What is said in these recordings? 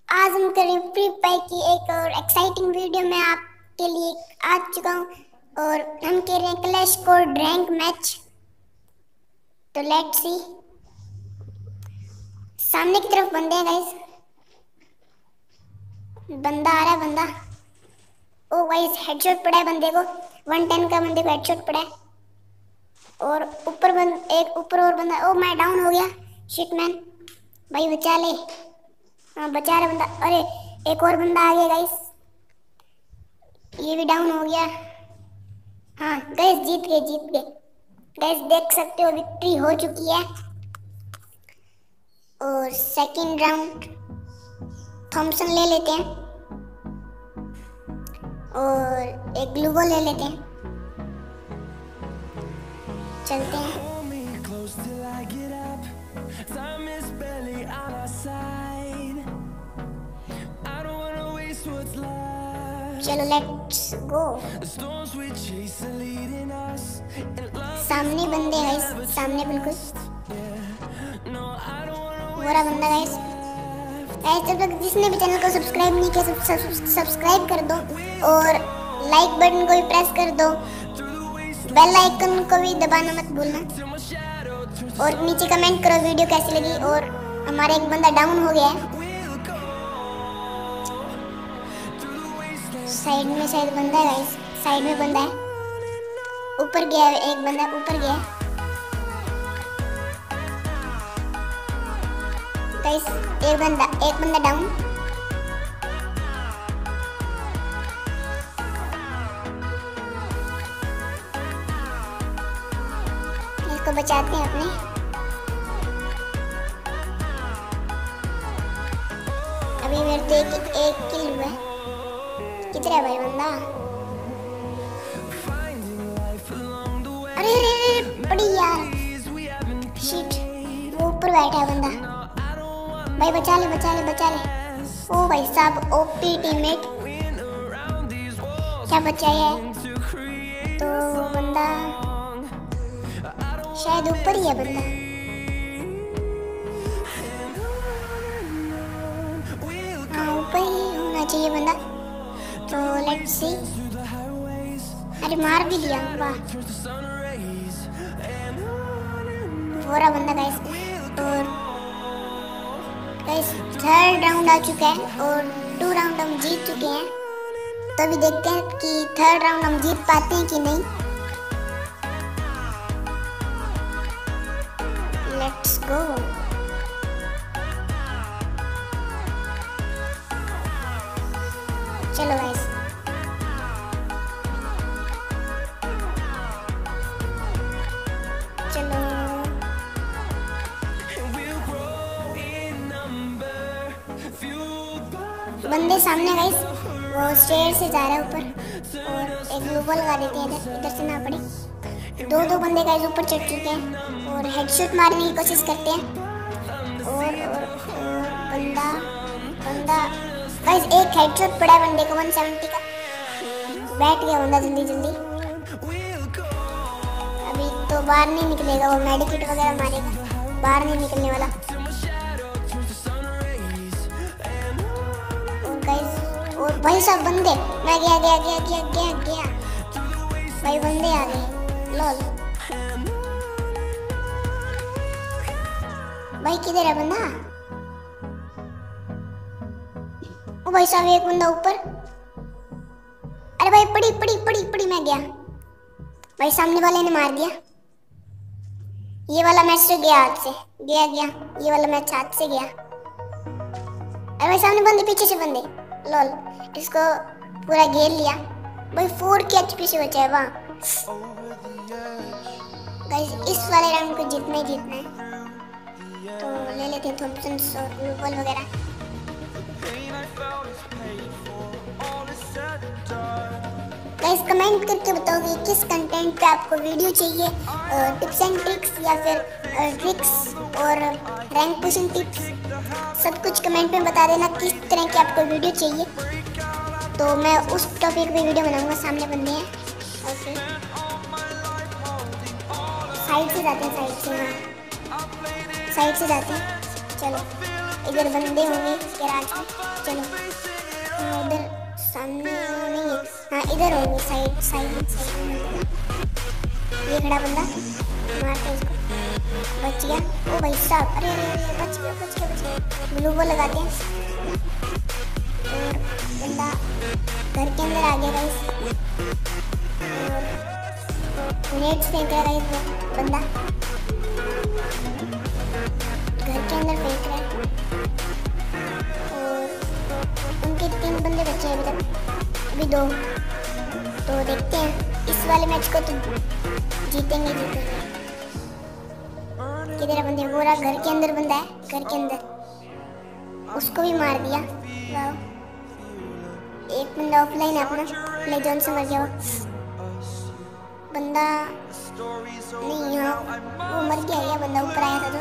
आज हम करें फ्री फायर की एक और एक्साइटिंग वीडियो में आपके लिए आ चुका हूँ और हम कह रहे हैं क्लैश कोड रैंक मैच। तो लेट्स सी। सामने की तरफ बंदे हैं गाइस, बंदा आ रहा है बंदा। ओ गाइस हेडशॉट पड़ा है बंदे को, 110 का बंदे को हेडशॉट पड़ा है। और एक ऊपर और बंदा। ओ मैं डाउन हो गया, शिट मैन, भाई बचा ले। हाँ बचा रहा बंदा। अरे एक और बंदा आ गया गाइस, ये भी डाउन हो गया। हाँ गाइस जीत गए गाइस, देख सकते हो विक्ट्री हो चुकी है। और सेकंड राउंड थॉमसन ले लेते हैं और एक ग्लूवो ले लेते हैं, चलते हैं। चलो लेट्स गो। सामने बंदे गाइस, सामने बिल्कुल बुरा बंदा गाइस। जब तक जिसने भी चैनल को सब्सक्राइब नहीं किया सब्सक्राइब कर दो और लाइक बटन को भी प्रेस कर दो, बेल आइकन को भी दबाना मत भूलना और नीचे कमेंट करो वीडियो कैसी लगी। और हमारा एक बंदा डाउन हो गया है, साइड में शायद बंदा है गाइस, साइड में बंदा है, ऊपर गया है एक बंदा, ऊपर गया है गाइस। एक बंदा डाउन। इसको बचाते हैं अपने। अभी मेरे तो एक किल हुआ है। किधर है भाई बंदा? अरे पड़ी यार, शिट, वो ऊपर बैठा है बंदा। भाई बचा ले। ओ भाई साहब ओपी टीममेट, क्या बचाया है? तो बंदा शायद ऊपर ही है बंदा। हाँ ऊपर ही होना चाहिए बंदा। तो लेट्स सी। अरे मार भी दिया, वाह बुरा बंदा गाइस। और गाइस थर्ड राउंड आ चुका है और 2 राउंड हम जीत चुके हैं। तो अभी देखते हैं कि थर्ड राउंड हम जीत पाते हैं कि नहीं। Let's go. चलो गाइस, चलो बंदे सामने गाइस, वो स्टेयर से जा रहा है ऊपर और एक ग्लूवो लगा देते हैं इधर से ना पड़े। दो बंदे गाइस ऊपर चढ़ चुके हैं और हेडशॉट मारने की कोशिश करते हैं। और बंदा गाइस एक हेडशॉट पड़ा है बंदे को 170 का, बैठ गया बंदा जल्दी। अभी तो बाहर नहीं निकलेगा, वो मेडिकेट वगैरह मारेगा, बाहर नहीं निकलने वाला। और भाई सब बंदे, मैं गया भाई, बंदे आ गए लॉल। भाई किधर है बंदा? ओ भाई साहब एक बंदा ऊपर। अरे भाई पड़ी, मैं गया भाई, सामने वाले ने मार दिया। ये वाला मैच तो गया हाथ से, गया ये वाला मैच हाथ से गया। अरे भाई सामने बंदे, पीछे से बंदे, लॉल, इसको पूरा घेर लिया भाई। 4 के एचपी से बचा है। वाह गाइस, इस वाले राउंड को जीतना है। तो ले लेते हैं थॉमसन और ग्लूवो वगैरह। गाइस कमेंट करके बताओ कि किस कंटेंट पे आपको वीडियो चाहिए, टिप्स एंड ट्रिक्स या फिर ट्रिक्स और रैंक पुशिंग टिप्स, सब कुछ कमेंट में बता देना किस तरह की आपको वीडियो चाहिए। तो मैं उस टॉपिक पे वीडियो बनाऊंगा। सामने बंदे हैं, ओके साइड से जाते हैं, साइड से जाते हैं। चलो इधर बंदे होंगे गैराज में। चलो उधर सामने नहीं है, हाँ इधर होंगे साइड में। ये खड़ा बंदा, मारते इसको, बच गया। ओ भाई साहब, अरे अरे अरे बच गया। ग्लू वॉल लगाते हैं और बंदा घर के अंदर आ गया गाइस। नेट फेंक रहा है गाइस बंदा, घर के अंदर फेंक रहा है। और उनके 3 बंदे बचे हैं अभी तक, अभी 2। तो देखते हैं इस वाले मैच को तो जीतेंगे। किधर है बंदे? वो रहा घर के अंदर बंदा है, घर के अंदर, उसको भी मार दिया। वाह, एक बंदा ऑफलाइन है अपना, प्ले जोन से मर गया वो बंदा। नहीं यहाँ वो मर गया या बंदा ऊपर आया था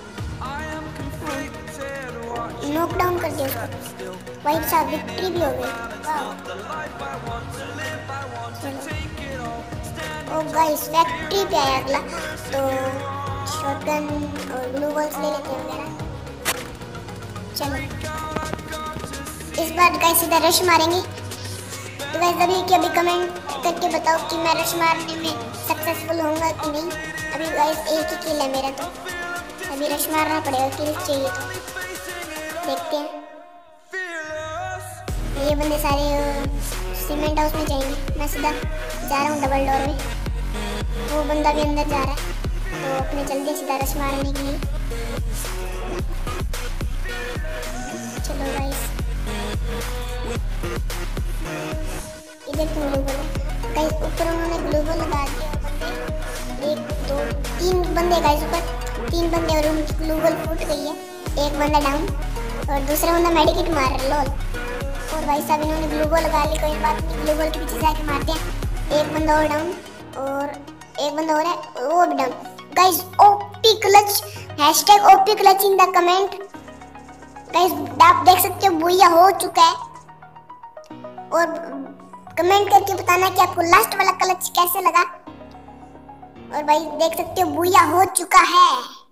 तो नॉक डाउन कर दिया उसको। वाइट साहब विक्ट्री भी हो गई। ओ गाइस फैक्ट्री पे आया अगला, तो शॉटगन और ग्लू वॉल्स ले लेते हैं वगैरह। चलो इस बार गाइस सीधा रश मारेंगे। तो गाइस अभी कि अभी कमेंट करके बताओ कि मैं रश मारने में सक्सेसफुल होऊंगा कि नहीं। अभी गाइस एक ही किल है मेरा, तो अभी रश मारना पड़ेगा, किल चाहिए तो देखते हैं। ये बंदे सारे सीमेंट हाउस में जाएंगे, मैं सीधा जा रहा हूँ डबल डोर में। वो बंदा भी अंदर जा रहा है, तो अपने जल्दी सीधा रश मारने के लिए। चलो गाइस इधर क्यों ग्लूबल है गाइस? ऊपर उन्होंने ग्लूबल लगा दिया बंदे, 1 2 3 बंदे गाइस ऊपर, 3 बंदे और उनकी ग्लूबल फूट गई है। एक बंदा डाउन और दूसरा बंदा मेडिकेट मार रहा है, लोल। और भाई साहब इन्होंने ग्लूबल लगा ली, कोई बात नहीं, ग्लूबल के पीछे जाके मारते हैं। एक बंदा और डाउन और एक बंदा और है, वो भी down. Guys OP clutch, hashtag OP clutch in the comment. Guys आप देख सकते हो बुया हो चुका है, और कमेंट करके बताना कि आपको लास्ट वाला क्लच कैसे लगा। और भाई देख सकते हो बुया हो चुका है।